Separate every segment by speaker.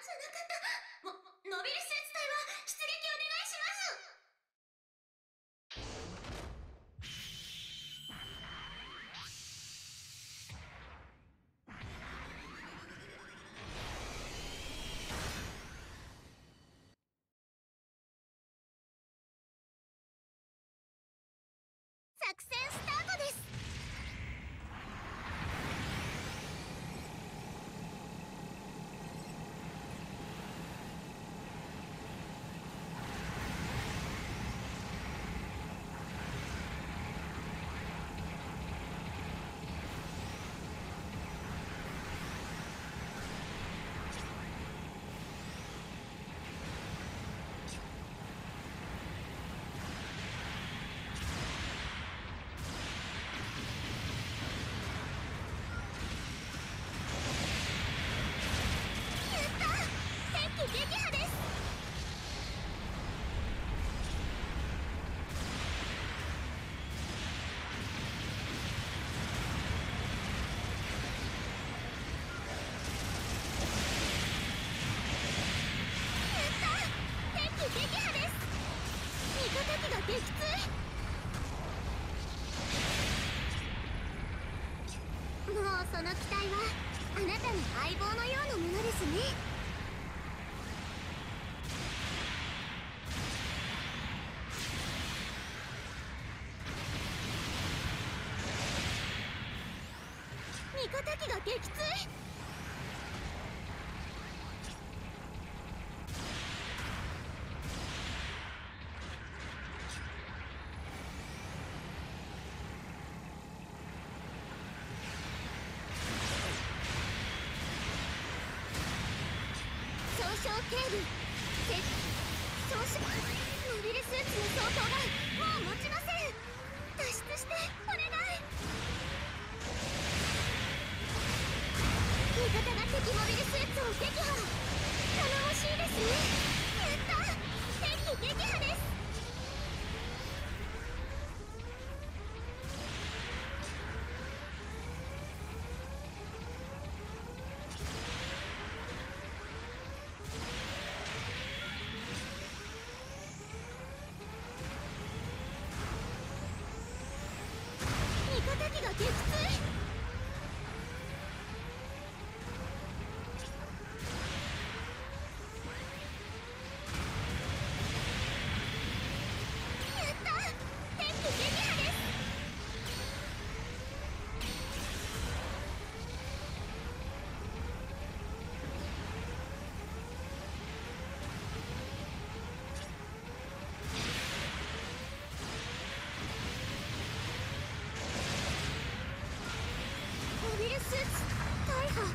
Speaker 1: モビルスーツ隊は出撃お願いします。作戦スタートです。もうその機体はあなたの相棒のようなものですね。味方機が撃墜。警備モビルスーツの装甲がもう持ちません。脱出してお願い。味方が敵モビルスーツを撃破。頼もしいですね。やった敵撃破です。味方機が撃墜。やった敵撃破です。モビルスーツ大破。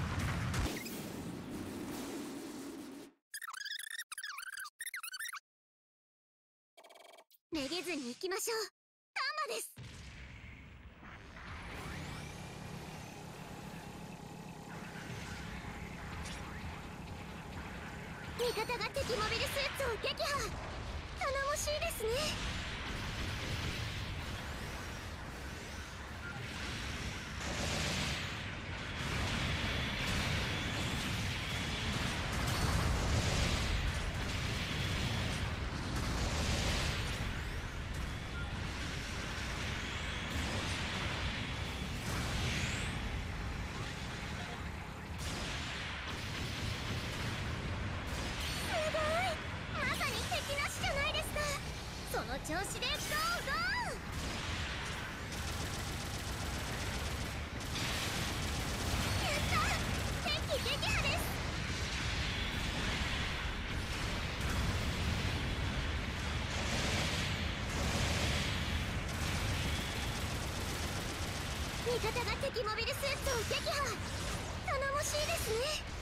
Speaker 1: めげずに行きましょう。タンマです。味方が敵モビルスーツを撃破。頼もしいですね。まさに敵なしじゃないですか。その調子でゴーゴー。やった敵撃破です。味方が敵モビルスーツを撃破。頼もしいですね。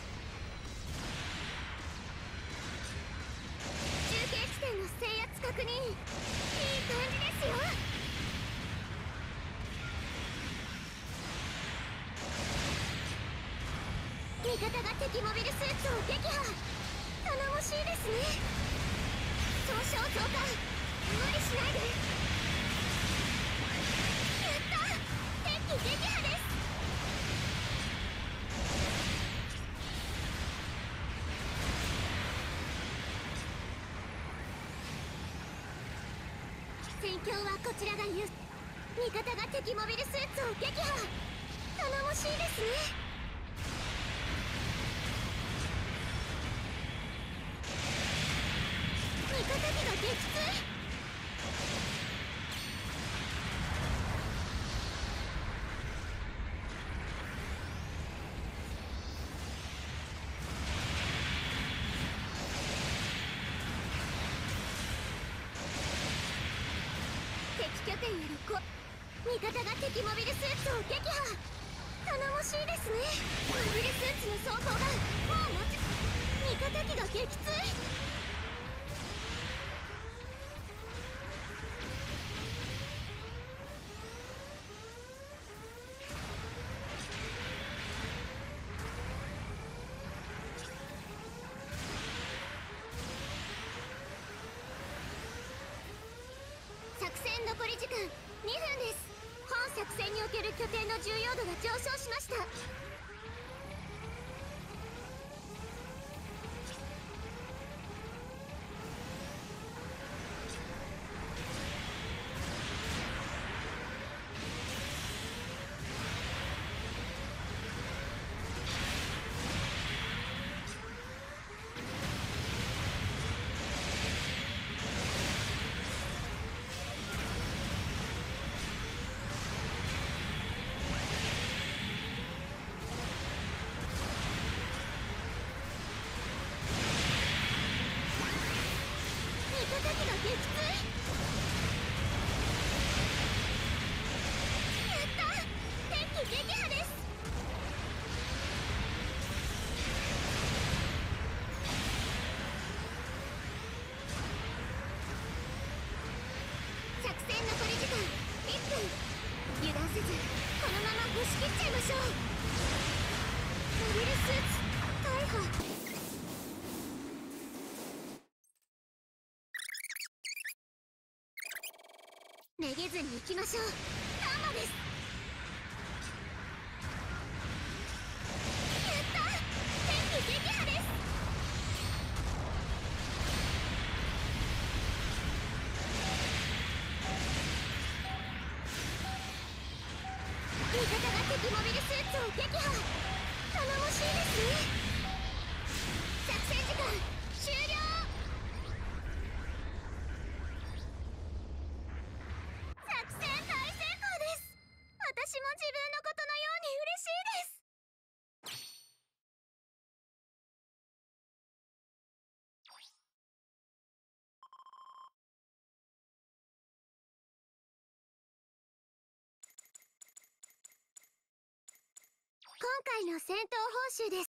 Speaker 1: 中継地点の制圧確認。いい感じですよ。味方が敵モビルスーツを撃破。頼もしいですね。損傷増加。無理しないで。やった敵撃破です。味戦況はこちらが優。味方が敵モビルスーツを撃破。頼もしいですね。味方機が撃墜。敵拠点より味方が敵モビルスーツを撃破。頼もしいですね。モビルスーツの装甲がもう味方機が撃墜。作戦残り時間2分です。本作戦における拠点の重要度が上昇しました。味方機が撃墜。やった敵機撃破です。作戦残り時間1分。油断せずこのまま押し切っちゃいましょう。モビルスーツ大破。めげずに行きましょう。ガンマです。やった敵撃破です。味方が敵モビルスーツを撃破。頼もしいですね。作戦時間終了。作戦大成功です。私も自分のことのように嬉しいです。今回の戦闘報酬です。